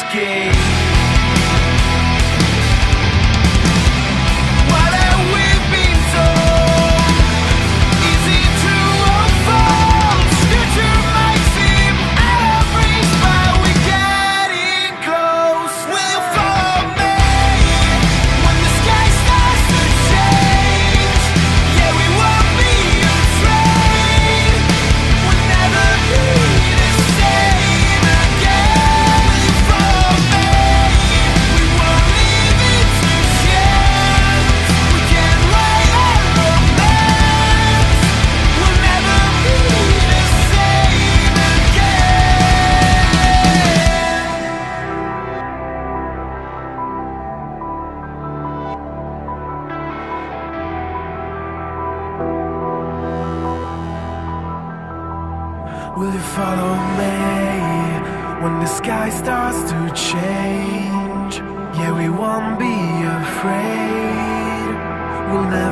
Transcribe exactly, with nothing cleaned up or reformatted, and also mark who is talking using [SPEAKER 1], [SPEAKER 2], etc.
[SPEAKER 1] escape. What have we been told? Is it true or false? Future might seem out of reach, but we're getting close. Will you follow me when the sky starts to change? Yeah, we won't be afraid. We'll never be the same again. Will you follow me? We won't leave it to chance. We can write our romance. We'll never be the same again. Will you follow me when the sky starts to change? Yeah, we won't be afraid. We'll never